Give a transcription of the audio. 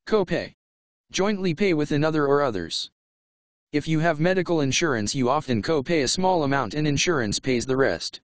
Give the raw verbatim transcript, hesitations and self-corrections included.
Copay. Jointly pay with another or others. If you have medical insurance, you often copay a small amount and insurance pays the rest.